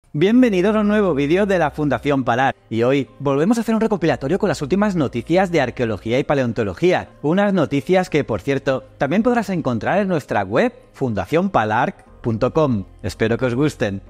Bienvenidos a un nuevo vídeo de la Fundación Palar. Y hoy volvemos a hacer un recopilatorio con las últimas noticias de arqueología y paleontología. Unas noticias que, por cierto, también podrás encontrar en nuestra web fundacionpalarc.com. Espero que os gusten.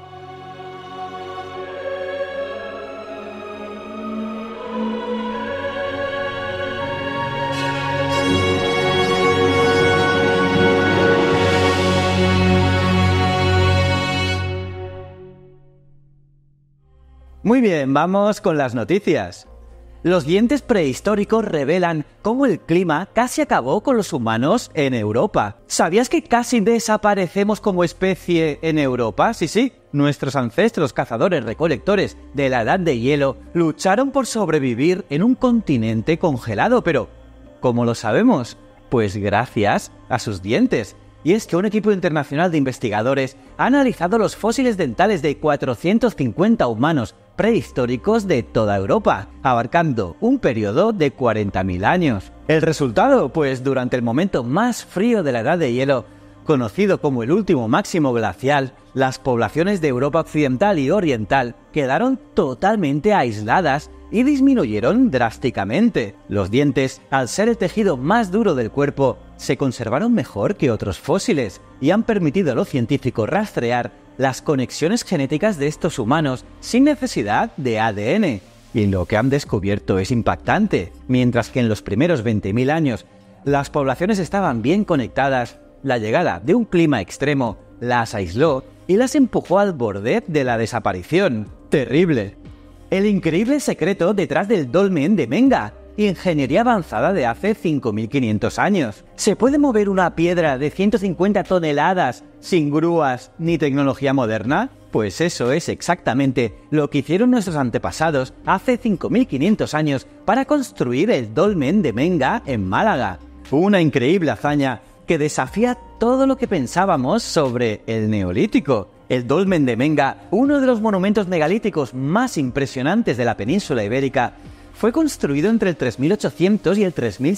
Muy bien, vamos con las noticias. Los dientes prehistóricos revelan cómo el clima casi acabó con los humanos en Europa. ¿Sabías que casi desaparecemos como especie en Europa? Sí, nuestros ancestros cazadores-recolectores de la Edad de Hielo lucharon por sobrevivir en un continente congelado, pero ¿cómo lo sabemos? Pues gracias a sus dientes. Y es que un equipo internacional de investigadores ha analizado los fósiles dentales de 450 humanos prehistóricos de toda Europa, abarcando un periodo de 40.000 años. ¿El resultado? Pues durante el momento más frío de la Edad de Hielo, conocido como el último máximo glacial, las poblaciones de Europa occidental y oriental quedaron totalmente aisladas y disminuyeron drásticamente. Los dientes, al ser el tejido más duro del cuerpo, se conservaron mejor que otros fósiles y han permitido a los científicos rastrear las conexiones genéticas de estos humanos sin necesidad de ADN. Y lo que han descubierto es impactante. Mientras que en los primeros 20.000 años las poblaciones estaban bien conectadas, la llegada de un clima extremo las aisló y las empujó al borde de la desaparición. ¡Terrible! El increíble secreto detrás del dolmen de Menga, ingeniería avanzada de hace 5.500 años. ¿Se puede mover una piedra de 150 toneladas sin grúas ni tecnología moderna? Pues eso es exactamente lo que hicieron nuestros antepasados hace 5.500 años para construir el dolmen de Menga en Málaga. Una increíble hazaña que desafía todo lo que pensábamos sobre el Neolítico. El dolmen de Menga, uno de los monumentos megalíticos más impresionantes de la península ibérica, fue construido entre el 3800 y el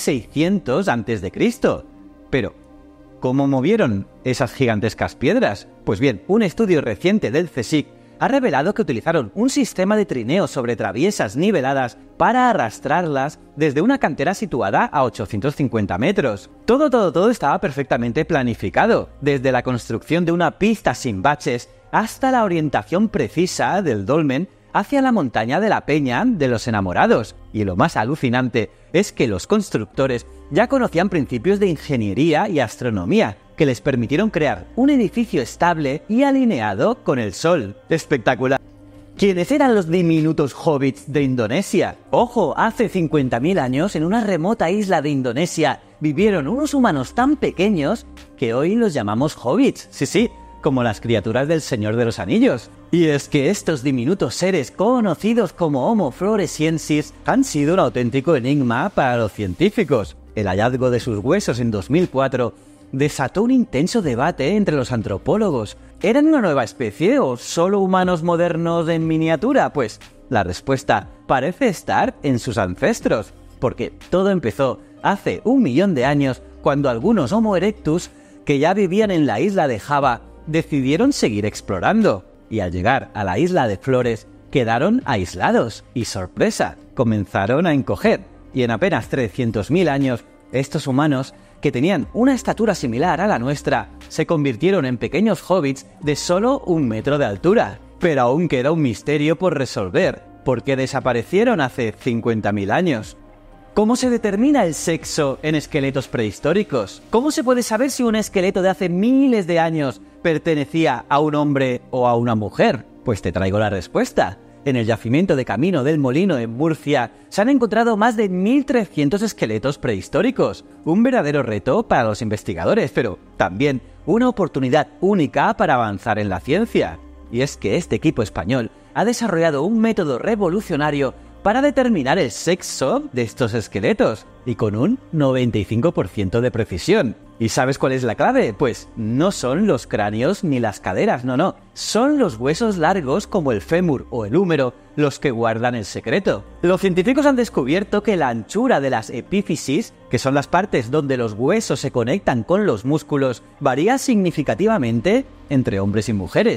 3600 a.C. Pero, ¿cómo movieron esas gigantescas piedras? Pues bien, un estudio reciente del CSIC ha revelado que utilizaron un sistema de trineo sobre traviesas niveladas para arrastrarlas desde una cantera situada a 850 metros. Todo estaba perfectamente planificado, desde la construcción de una pista sin baches hasta la orientación precisa del dolmen hacia la montaña de la Peña de los Enamorados. Y lo más alucinante es que los constructores ya conocían principios de ingeniería y astronomía que les permitieron crear un edificio estable y alineado con el Sol. ¡Espectacular! ¿Quiénes eran los diminutos hobbits de Indonesia? Ojo, hace 50.000 años, en una remota isla de Indonesia, vivieron unos humanos tan pequeños que hoy los llamamos hobbits. Sí, como las criaturas del Señor de los Anillos. Y es que estos diminutos seres conocidos como Homo floresiensis han sido un auténtico enigma para los científicos. El hallazgo de sus huesos en 2004 desató un intenso debate entre los antropólogos. ¿Eran una nueva especie o solo humanos modernos en miniatura? Pues la respuesta parece estar en sus ancestros, porque todo empezó hace 1 millón de años cuando algunos Homo erectus que ya vivían en la isla de Java decidieron seguir explorando, y al llegar a la isla de Flores quedaron aislados y, sorpresa, comenzaron a encoger, y en apenas 300.000 años estos humanos, que tenían una estatura similar a la nuestra, se convirtieron en pequeños hobbits de solo 1 metro de altura. Pero aún queda un misterio por resolver, ¿por qué desaparecieron hace 50.000 años? ¿Cómo se determina el sexo en esqueletos prehistóricos? ¿Cómo se puede saber si un esqueleto de hace miles de años pertenecía a un hombre o a una mujer? Pues te traigo la respuesta. En el yacimiento de Camino del Molino en Murcia se han encontrado más de 1.300 esqueletos prehistóricos. Un verdadero reto para los investigadores, pero también una oportunidad única para avanzar en la ciencia. Y es que este equipo español ha desarrollado un método revolucionario para determinar el sexo de estos esqueletos, y con un 95% de precisión. ¿Y sabes cuál es la clave? Pues no son los cráneos ni las caderas, no, son los huesos largos como el fémur o el húmero los que guardan el secreto. Los científicos han descubierto que la anchura de las epífisis, que son las partes donde los huesos se conectan con los músculos, varía significativamente entre hombres y mujeres.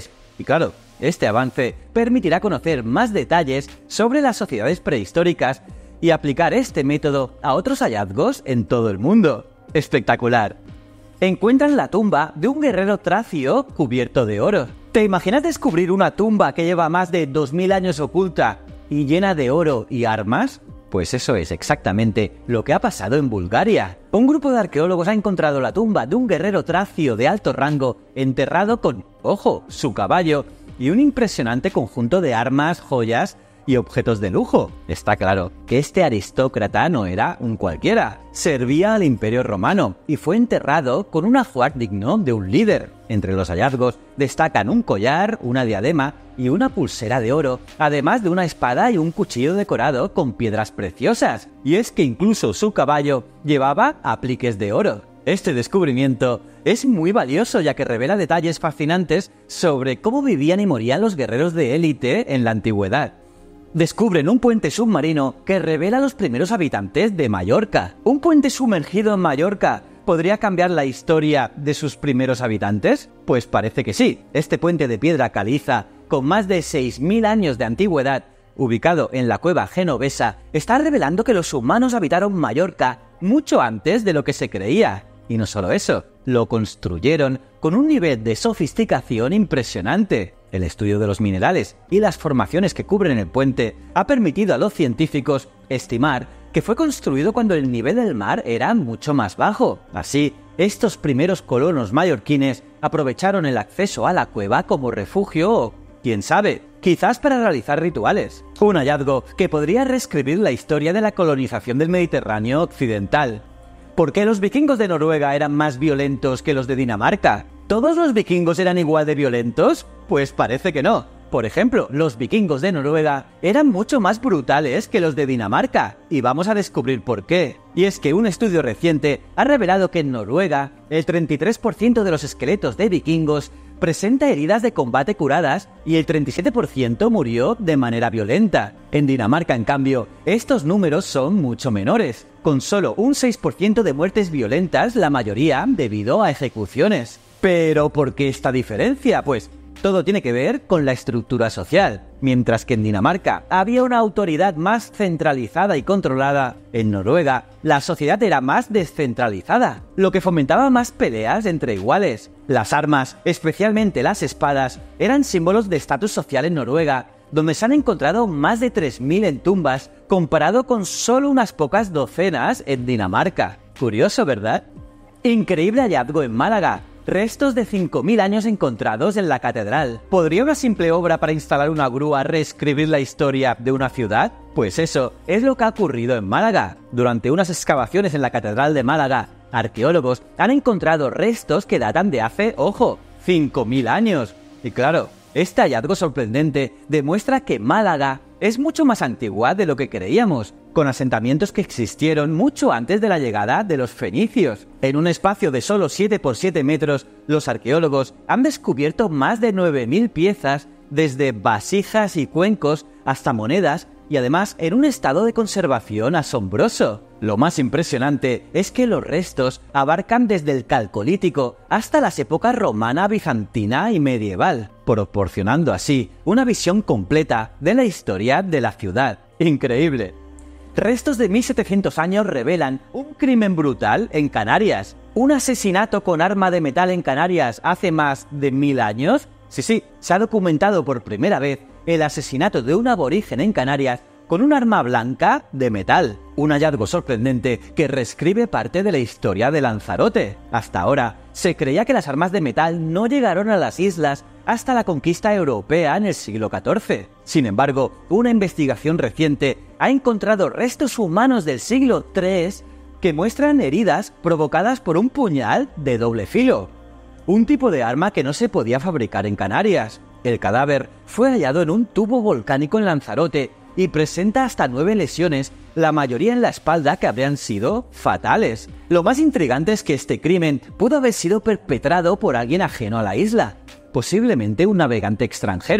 Y claro, este avance permitirá conocer más detalles sobre las sociedades prehistóricas y aplicar este método a otros hallazgos en todo el mundo. ¡Espectacular! Encuentran la tumba de un guerrero tracio cubierto de oro. ¿Te imaginas descubrir una tumba que lleva más de 2000 años oculta y llena de oro y armas? Pues eso es exactamente lo que ha pasado en Bulgaria. Un grupo de arqueólogos ha encontrado la tumba de un guerrero tracio de alto rango enterrado con, ojo, su caballo y un impresionante conjunto de armas, joyas y objetos de lujo. Está claro que este aristócrata no era un cualquiera. Servía al Imperio Romano y fue enterrado con un ajuar digno de un líder. Entre los hallazgos destacan un collar, una diadema y una pulsera de oro, además de una espada y un cuchillo decorado con piedras preciosas. Y es que incluso su caballo llevaba apliques de oro. Este descubrimiento es muy valioso ya que revela detalles fascinantes sobre cómo vivían y morían los guerreros de élite en la antigüedad. Descubren un puente submarino que revela a los primeros habitantes de Mallorca. ¿Un puente sumergido en Mallorca podría cambiar la historia de sus primeros habitantes? Pues parece que sí. Este puente de piedra caliza, con más de 6000 años de antigüedad, ubicado en la cueva genovesa, está revelando que los humanos habitaron Mallorca mucho antes de lo que se creía. Y no solo eso, lo construyeron con un nivel de sofisticación impresionante. El estudio de los minerales y las formaciones que cubren el puente ha permitido a los científicos estimar que fue construido cuando el nivel del mar era mucho más bajo. Así, estos primeros colonos mallorquines aprovecharon el acceso a la cueva como refugio o, quién sabe, quizás para realizar rituales. Un hallazgo que podría reescribir la historia de la colonización del Mediterráneo occidental. ¿Por qué los vikingos de Noruega eran más violentos que los de Dinamarca? ¿Todos los vikingos eran igual de violentos? Pues parece que no. Por ejemplo, los vikingos de Noruega eran mucho más brutales que los de Dinamarca, y vamos a descubrir por qué. Y es que un estudio reciente ha revelado que en Noruega, el 33% de los esqueletos de vikingos presenta heridas de combate curadas y el 37% murió de manera violenta. En Dinamarca, en cambio, estos números son mucho menores, con solo un 6% de muertes violentas, la mayoría debido a ejecuciones. ¿Pero por qué esta diferencia? Pues todo tiene que ver con la estructura social. Mientras que en Dinamarca había una autoridad más centralizada y controlada, en Noruega la sociedad era más descentralizada, lo que fomentaba más peleas entre iguales. Las armas, especialmente las espadas, eran símbolos de estatus social en Noruega, donde se han encontrado más de 3000 en tumbas, comparado con solo unas pocas docenas en Dinamarca. Curioso, ¿verdad? Increíble hallazgo en Málaga. Restos de 5000 años encontrados en la catedral. ¿Podría una simple obra para instalar una grúa reescribir la historia de una ciudad? Pues eso es lo que ha ocurrido en Málaga. Durante unas excavaciones en la catedral de Málaga, arqueólogos han encontrado restos que datan de hace, ojo, 5000 años. Y claro, este hallazgo sorprendente demuestra que Málaga es mucho más antigua de lo que creíamos, con asentamientos que existieron mucho antes de la llegada de los fenicios. En un espacio de solo 7 por 7 metros, los arqueólogos han descubierto más de 9000 piezas, desde vasijas y cuencos hasta monedas, y además en un estado de conservación asombroso. Lo más impresionante es que los restos abarcan desde el Calcolítico hasta las épocas romana, bizantina y medieval, proporcionando así una visión completa de la historia de la ciudad. ¡Increíble! Restos de 1700 años revelan un crimen brutal en Canarias. ¿Un asesinato con arma de metal en Canarias hace más de 1000 años? Sí, se ha documentado por primera vez el asesinato de un aborigen en Canarias con un arma blanca de metal. Un hallazgo sorprendente que reescribe parte de la historia de Lanzarote. Hasta ahora, se creía que las armas de metal no llegaron a las islas hasta la conquista europea en el siglo XIV. Sin embargo, una investigación reciente ha encontrado restos humanos del siglo III que muestran heridas provocadas por un puñal de doble filo. Un tipo de arma que no se podía fabricar en Canarias. El cadáver fue hallado en un tubo volcánico en Lanzarote y presenta hasta 9 lesiones, la mayoría en la espalda, que habrían sido fatales. Lo más intrigante es que este crimen pudo haber sido perpetrado por alguien ajeno a la isla, posiblemente un navegante extranjero.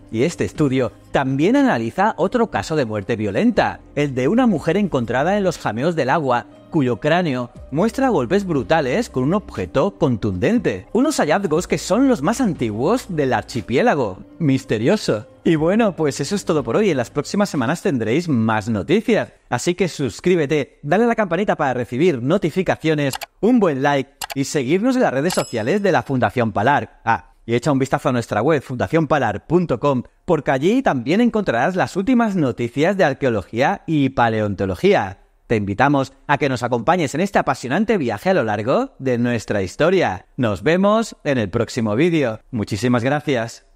Y este estudio también analiza otro caso de muerte violenta, el de una mujer encontrada en los jameos del agua, cuyo cráneo muestra golpes brutales con un objeto contundente. Unos hallazgos que son los más antiguos del archipiélago. Misterioso. Y bueno, pues eso es todo por hoy. En las próximas semanas tendréis más noticias. Así que suscríbete, dale a la campanita para recibir notificaciones, un buen like y seguirnos en las redes sociales de la Fundación Palar. Y echa un vistazo a nuestra web fundacionpalar.com, porque allí también encontrarás las últimas noticias de arqueología y paleontología. Te invitamos a que nos acompañes en este apasionante viaje a lo largo de nuestra historia. Nos vemos en el próximo vídeo. Muchísimas gracias.